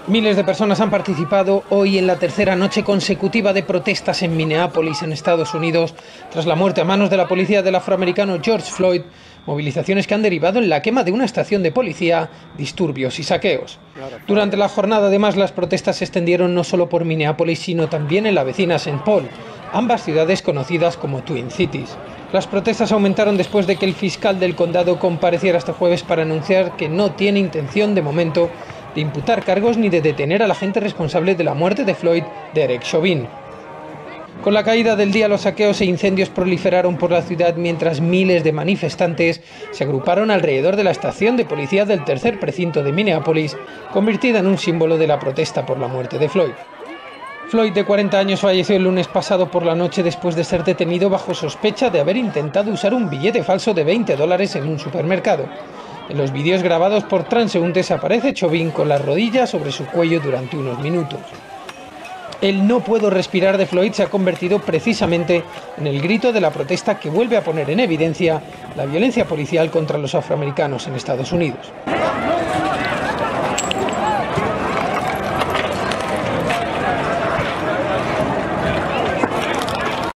Miles de personas han participado hoy en la tercera noche consecutiva de protestas en Minneapolis, en Estados Unidos, tras la muerte a manos de la policía del afroamericano George Floyd, movilizaciones que han derivado en la quema de una estación de policía, disturbios y saqueos. Durante la jornada, además, las protestas se extendieron no solo por Minneapolis, sino también en la vecina St. Paul, ambas ciudades conocidas como Twin Cities. Las protestas aumentaron después de que el fiscal del condado compareciera este jueves para anunciar que no tiene intención, de momento, de imputar cargos ni de detener al agente responsable de la muerte de Floyd, Derek Chauvin. Con la caída del día, los saqueos e incendios proliferaron por la ciudad mientras miles de manifestantes se agruparon alrededor de la estación de policía del tercer precinto de Minneapolis, convertida en un símbolo de la protesta por la muerte de Floyd. Floyd, de 40 años, falleció el lunes pasado por la noche después de ser detenido bajo sospecha de haber intentado usar un billete falso de $20 en un supermercado. En los vídeos grabados por transeúntes aparece Chauvin con las rodillas sobre su cuello durante unos minutos. El "no puedo respirar" de Floyd se ha convertido precisamente en el grito de la protesta que vuelve a poner en evidencia la violencia policial contra los afroamericanos en Estados Unidos.